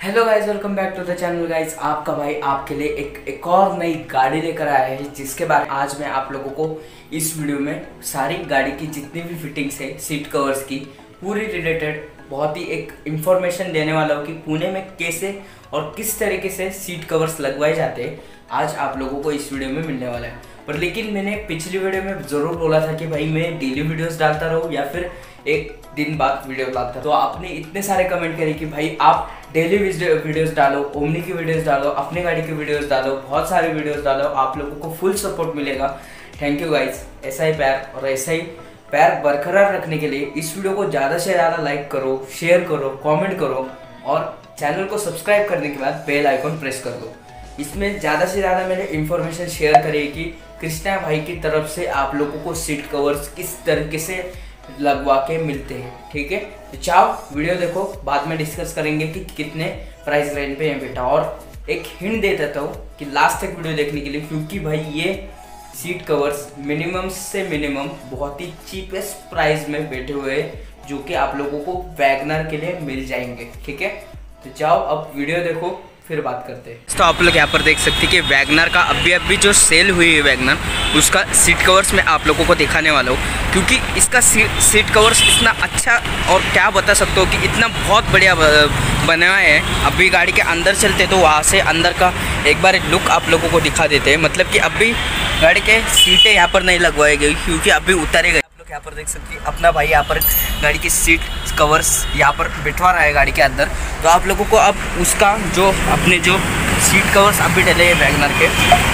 Hello guys, welcome back to the channel guys. आपका भाई आपके लिए एक और नई गाड़ी लेकर आया है, जिसके बारे में आज मैं आप लोगों को इस वीडियो में सारी गाड़ी की जितनी भी फिटिंग्स है सीट कवर्स की पूरी रिलेटेड बहुत ही एक इंफॉर्मेशन देने वाला हूँ कि पुणे में कैसे और किस तरीके से सीट कवर्स लगवाए जाते हैं। आज आप लोगों को इस वीडियो में मिलने वाला है। पर लेकिन मैंने पिछली वीडियो में ज़रूर बोला था कि भाई मैं डेली वीडियोस डालता रहूँ या फिर एक दिन बाद वीडियो डालता। तो आपने इतने सारे कमेंट करे कि भाई आप डेली वीडियोस डालो, ओमनी की वीडियोस डालो, अपनी गाड़ी की वीडियोस डालो, बहुत सारे वीडियोस डालो, आप लोगों को फुल सपोर्ट मिलेगा। Thank you guys. ऐसा ही प्यार और ऐसा ही प्यार बरकरार रखने के लिए इस वीडियो को ज़्यादा से ज़्यादा लाइक करो, शेयर करो, कमेंट करो और चैनल को सब्सक्राइब करने के बाद बेल आइकन प्रेस कर दो। इसमें ज़्यादा से ज़्यादा मैंने इन्फॉर्मेशन शेयर करी है कि कृष्णा भाई की तरफ से आप लोगों को सीट कवर्स किस तरीके से लगवा के मिलते हैं। ठीक है, तो चाहो वीडियो देखो, बाद में डिस्कस करेंगे कि कितने प्राइस रेंज पे है बेटा। और एक हिंट दे देता हूँ कि लास्ट तक वीडियो देखने के लिए, क्योंकि भाई ये सीट कवर्स मिनिमम से मिनिमम बहुत ही चीपेस्ट प्राइस में बैठे हुए हैं, जो कि आप लोगों को वैगनर के लिए मिल जाएंगे। ठीक है, तो जाओ अब वीडियो देखो, फिर बात करते हैं। तो आप लोग यहाँ पर देख सकते हैं कि वैगनर का अभी जो सेल हुई है वैगनर, उसका सीट कवर्स मैं आप लोगों को दिखाने वाला हूँ, क्योंकि इसका सीट कवर्स इतना अच्छा और क्या बता सकते हो कि इतना बहुत बढ़िया बनाया है। अभी गाड़ी के अंदर चलते तो वहाँ से अंदर का एक बार लुक आप लोगों को दिखा देते हैं। मतलब कि अभी गाड़ी के सीटें यहाँ पर नहीं लगवाई गई, क्योंकि अभी उतारे गए। यहाँ पर देख सकते हैं अपना भाई यहाँ पर गाड़ी की सीट कवर्स यहाँ पर बिठवा रहा है गाड़ी के अंदर। तो आप लोगों को अब उसका जो अपने जो सीट कवर्स अभी डले हैं वैगनर के,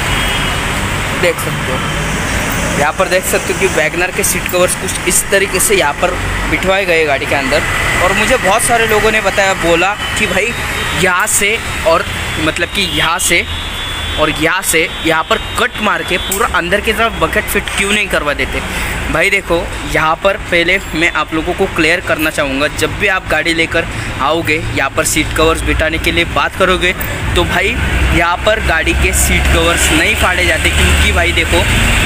देख सकते हो यहाँ पर देख सकते हो कि वैगनर के सीट कवर्स कुछ इस तरीके से यहाँ पर बिठवाए गए गाड़ी के अंदर। और मुझे बहुत सारे लोगों ने बोला कि भाई यहाँ से और मतलब कि यहाँ से और यहाँ से यहाँ पर कट मार के पूरा अंदर की तरफ बकेट फिट क्यों नहीं करवा देते। भाई देखो, यहाँ पर पहले मैं आप लोगों को क्लियर करना चाहूँगा, जब भी आप गाड़ी लेकर आओगे यहाँ पर सीट कवर्स बिठाने के लिए बात करोगे तो भाई यहाँ पर गाड़ी के सीट कवर्स नहीं फाड़े जाते। क्योंकि भाई देखो,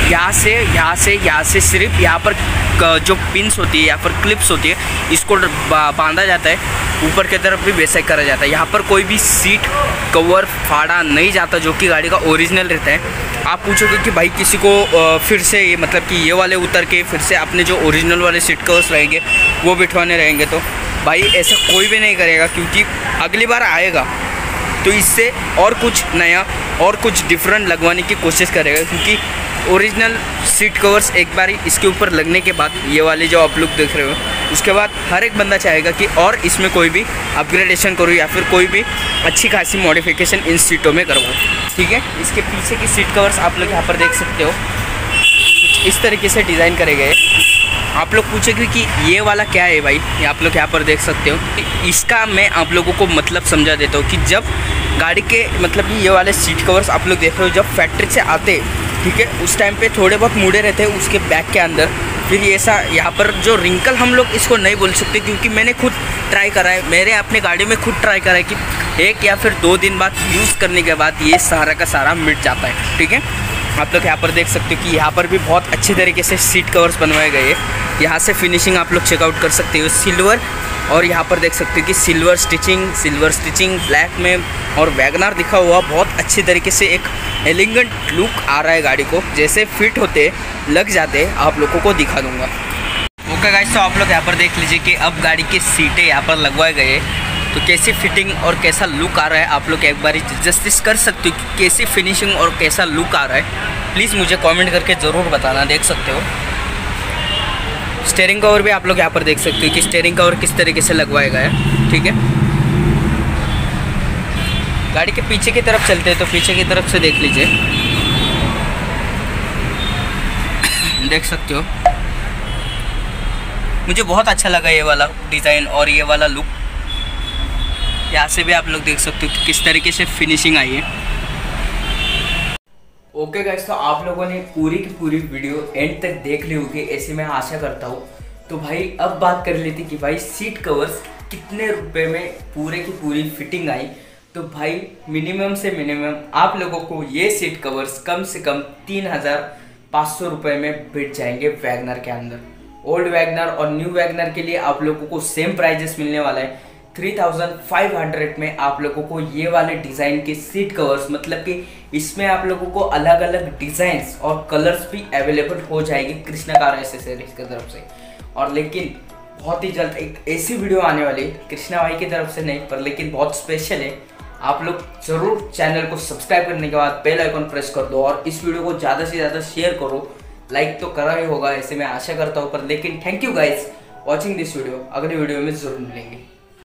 यहाँ से सिर्फ यहाँ पर जो पिन्स होती है या फिर क्लिप्स होती है, इसको बांधा जाता है। ऊपर की तरफ भी वैसा ही करा जाता है। यहाँ पर कोई भी सीट कवर फाड़ा नहीं जाता, जो कि गाड़ी का ओरिजिनल रहता है। आप पूछोगे कि भाई किसी को फिर से ये मतलब कि ये वाले उतर के फिर से अपने जो ओरिजिनल वाले सीट कवर्स रहेंगे वो बिठवाने रहेंगे, तो भाई ऐसा कोई भी नहीं करेगा। क्योंकि अगली बार आएगा तो इससे और कुछ नया और कुछ डिफरेंट लगवाने की कोशिश करेगा। क्योंकि ओरिजिनल सीट कवर्स एक बार इसके ऊपर लगने के बाद, ये वाले जो आप लोग देख रहे हो, उसके बाद हर एक बंदा चाहेगा कि और इसमें कोई भी अपग्रेडेशन करूँ या फिर कोई भी अच्छी खासी मॉडिफिकेशन इन सीटों में करवाऊँ। ठीक है, इसके पीछे की सीट कवर्स आप लोग यहाँ पर देख सकते हो, कुछ इस तरीके से डिज़ाइन करे गए। आप लोग पूछेंगे कि ये वाला क्या है भाई, ये आप लोग यहाँ पर देख सकते हो। इसका मैं आप लोगों को मतलब समझा देता हूँ कि जब गाड़ी के मतलब कि ये वाले सीट कवर्स आप लोग देख रहे हो, जब फैक्ट्री से आते, ठीक है, उस टाइम पे थोड़े बहुत मुड़े रहते हैं उसके बैक के अंदर। फिर ऐसा यहाँ पर जो रिंकल, हम लोग इसको नहीं बोल सकते क्योंकि मैंने खुद ट्राई करा है, मेरे अपने गाड़ी में खुद ट्राई करा है कि 1 या फिर 2 दिन बाद यूज़ करने के बाद ये सारा का सारा मिट जाता है। ठीक है, आप लोग यहाँ पर देख सकते हो कि यहाँ पर भी बहुत अच्छी तरीके से सीट कवर्स बनवाए गए हैं। यहाँ से फिनिशिंग आप लोग चेकआउट कर सकते हो, सिल्वर, और यहाँ पर देख सकते हो कि सिल्वर स्टिचिंग ब्लैक में और वैगनर दिखा हुआ बहुत अच्छी तरीके से एक एलिगेंट लुक आ रहा है। गाड़ी को जैसे फिट होते लग जाते आप लोगों को दिखा दूंगा। ओके गाइस, तो आप लोग यहाँ पर देख लीजिए कि अब गाड़ी की सीटें यहाँ पर लगवाए गए, तो कैसी फिटिंग और कैसा लुक आ रहा है आप लोग एक बार जस्टिस कर सकते हो कि कैसी फिनिशिंग और कैसा लुक आ रहा है। प्लीज़ मुझे कमेंट करके ज़रूर बताना। देख सकते हो स्टीयरिंग कवर भी आप लोग यहाँ पर देख सकते हो कि स्टीयरिंग कवर किस तरीके से लगवाया गया है। ठीक है, गाड़ी के पीछे की तरफ चलते हैं तो पीछे की तरफ से देख लीजिए, देख सकते हो मुझे बहुत अच्छा लगा ये वाला डिज़ाइन और ये वाला लुक। यहाँ से भी आप लोग देख सकते हो कि किस तरीके से फिनिशिंग आई है। ओके गाइस, तो आप लोगों ने पूरी की पूरी वीडियो एंड तक देख ली होगी, ऐसे मैं आशा करता हूँ। तो भाई अब बात कर लेते कि भाई सीट कवर्स कितने रुपए में पूरे की पूरी फिटिंग आई। तो भाई मिनिमम से मिनिमम आप लोगों को ये सीट कवर्स कम से कम 3500 रुपये में बिठ जाएंगे वैगनर के अंदर। ओल्ड वैगनर और न्यू वैगनर के लिए आप लोगों को सेम प्राइजेस मिलने वाला है। 3500 में आप लोगों को ये वाले डिज़ाइन के सीट कवर्स, मतलब कि इसमें आप लोगों को अलग अलग डिज़ाइंस और कलर्स भी अवेलेबल हो जाएगी कृष्णा कार एसेसरीज की तरफ से। और लेकिन बहुत ही जल्द एक ऐसी वीडियो आने वाली कृष्णा भाई की तरफ से नहीं, पर लेकिन बहुत स्पेशल है। आप लोग ज़रूर चैनल को सब्सक्राइब करने के बाद बेल आइकन प्रेस कर दो और इस वीडियो को ज़्यादा से ज़्यादा शेयर करो। लाइक तो करा ही होगा, ऐसे मैं आशा करता हूँ। पर लेकिन thank you guys watching this video. अगली वीडियो में ज़रूर मिलेंगे।